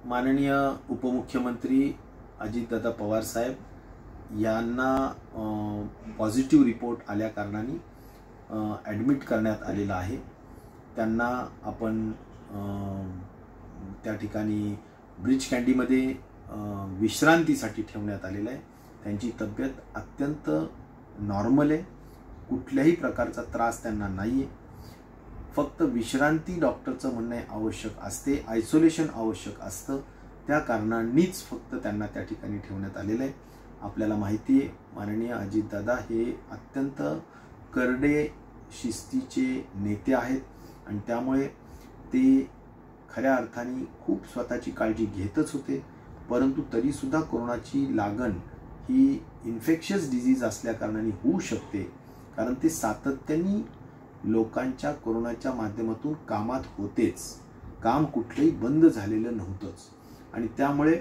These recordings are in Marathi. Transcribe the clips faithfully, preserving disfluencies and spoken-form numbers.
माननीय उपमुख्यमंत्री अजितदादा पवार साहेब यांना पॉझिटिव्ह रिपोर्ट आल्या कारणाने ॲडमिट करण्यात आलेला आहे। त्यांना आपण त्या ठिकाणी ब्रिज कँडीमध्ये विश्रांतीसाठी ठेवण्यात आलेलं आहे। त्यांची तब्येत अत्यंत नॉर्मल आहे, कुठल्याही प्रकारचा त्रास त्यांना नाही आहे। फक्त विश्रांती डॉक्टरचं म्हणणे आवश्यक असते, आयसोलेशन आवश्यक असतं, त्या कारणांनीच फक्त त्यांना त्या ठिकाणी ठेवण्यात आलेलं आहे। आपल्याला माहिती आहे माननीय अजितदादा हे अत्यंत करडे शिस्तीचे नेते आहेत आणि त्यामुळे ते खऱ्या अर्थाने खूप स्वतःची काळजी घेतच होते, परंतु तरी सुद्धा कोरोनाची लागण ही इन्फेक्शियस डिजीज असल्या कारणाने होऊ शकते, कारण ते सातत्याने लोकांच्या कोरोनाच्या माध्यमातून कामात होतेच, काम कुठलंही बंद झालेलं नव्हतंच आणि त्यामुळे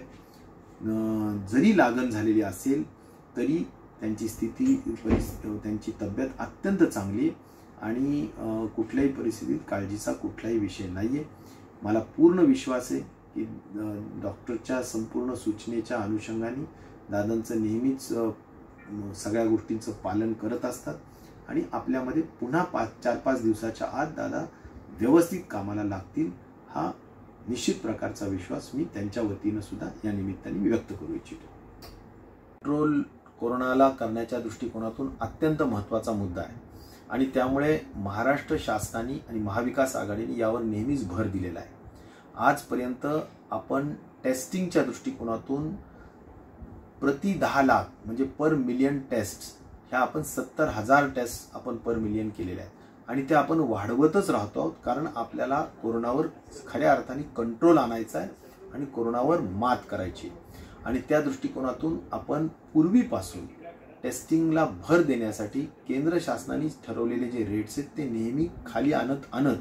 जरी लागण झालेली असेल तरी त्यांची स्थिती त्यांची तब्येत अत्यंत चांगली आणि कुठल्याही परिस्थितीत काळजीचा कुठलाही विषय नाही आहे। मला पूर्ण विश्वास आहे की डॉक्टरच्या संपूर्ण सूचनेच्या अनुषंगाने दादांचं नेहमीच सगळ्या गोष्टींचं पालन करत असतात आणि आपल्यामध्ये पुन्हा पाच चार पाच दिवसाच्या आत दादा व्यवस्थित कामाला लागतील, हा निश्चित प्रकारचा विश्वास मी त्यांच्या वतीनं सुद्धा या निमित्ताने व्यक्त करू इच्छितो। कंट्रोल कोरोनाला करण्याच्या दृष्टिकोनातून अत्यंत महत्त्वाचा मुद्दा आहे आणि त्यामुळे महाराष्ट्र शासनाने आणि महाविकास आघाडीने यावर नेहमीच भर दिलेला आहे। आजपर्यंत आपण टेस्टिंगच्या दृष्टिकोनातून प्रति दहा लाख म्हणजे पर मिलियन टेस्ट ह्या आपण सत्तर हजार टेस्ट आपण पर मिलियन केलेल्या आहेत आणि ते आपण वाढवतच राहतो आहोत, कारण आपल्याला कोरोनावर खऱ्या अर्थाने कंट्रोल आणायचा आहे आणि कोरोनावर मात करायची आणि त्या दृष्टिकोनातून आपण पूर्वीपासून टेस्टिंगला भर देण्यासाठी केंद्र शासनाने ठरवलेले जे रेट्स आहेत ते नेहमी खाली आणत आणत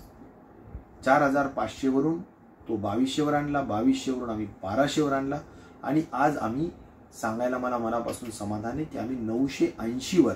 चार हजार पाचशे वरून तो बावीसशेवर आणला, बावीसशेवरून आम्ही बाराशेवर आणला आणि आज आम्ही सांगायला मला मनापासून समाधान आहे की आम्ही नऊशे ऐंशीवर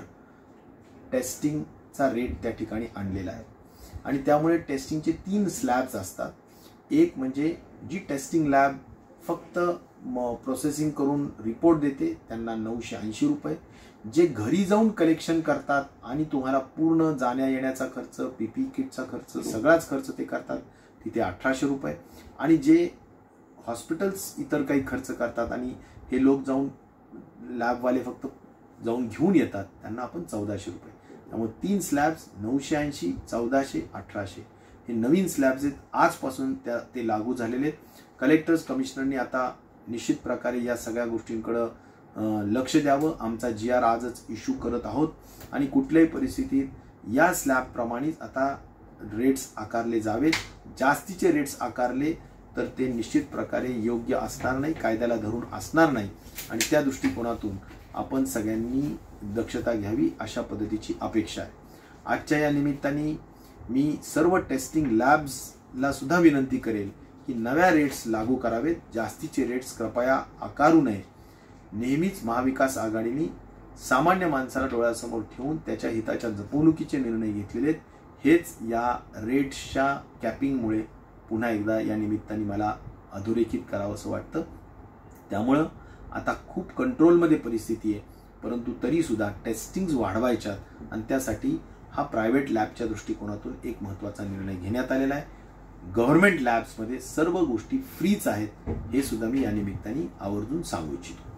टेस्टिंगचा रेट त्या ठिकाणी आणलेला आहे आणि त्यामुळे टेस्टिंगचे तीन स्लॅब्स असतात। एक म्हणजे जी टेस्टिंग लॅब फक्त प्रोसेसिंग करून रिपोर्ट देते त्यांना नऊशे ऐंशी रुपये, जे घरी जाऊन कलेक्शन करतात आणि तुम्हाला पूर्ण जाण्या येण्याचा खर्च, पी पी किटचा खर्च, सगळाच खर्च ते करतात तिथे अठराशे रुपये आणि जे हॉस्पिटल्स इतर काही खर्च करतात आणि हे लोक जाऊन लॅबवाले फक्त जाऊन घेऊन येतात त्यांना आपण चौदाशे रुपये। त्यामुळे तीन स्लॅब्स नऊशे ऐंशी, चौदाशे, अठराशे हे नवीन स्लॅब्स आहेत, आजपासून त्या ते लागू झालेले आहेत। कलेक्टर्स कमिशनरनी आता निश्चित प्रकारे या सगळ्या गोष्टींकडे लक्ष द्यावं। आमचा जी आर आजच इश्यू करत आहोत आणि कुठल्याही परिस्थितीत या स्लॅबप्रमाणेच आता रेट्स आकारले जावेत। जास्तीचे रेट्स आकारले तर ते निश्चित प्रकारे योग्य असणार नाही, कायद्याला धरून असणार नाही आणि त्या दृष्टिकोनातून आपण सगळ्यांनी दक्षता घ्यावी अशा पद्धतीची अपेक्षा आहे। आजच्या या निमित्ताने मी सर्व टेस्टिंग लॅब्सला सुद्धा विनंती करेल की नव्या रेट्स लागू करावेत, जास्तीचे रेट्स कृपया आकारू नये। नेहमीच महाविकास आघाडीने सामान्य माणसाला डोळ्यासमोर ठेवून त्याच्या हिताच्या जपवणुकीचे निर्णय घेतलेले आहेत, हेच या रेट्सच्या कॅपिंगमुळे पुन्हा एकदा या निमित्ताने मला अधोरेखित करावं असं वाटतं। त्यामुळं आता खूप कंट्रोलमध्ये परिस्थिती आहे, परंतु तरी सुद्धा टेस्टिंग्स वाढवायच्यात आणि त्यासाठी हा प्रायव्हेट लॅबच्या दृष्टिकोनातून एक महत्त्वाचा निर्णय घेण्यात आलेला आहे। गव्हर्नमेंट लॅब्समध्ये सर्व गोष्टी फ्रीच आहेत, हे सुद्धा मी या निमित्ताने आवर्जून सांगू इच्छितो।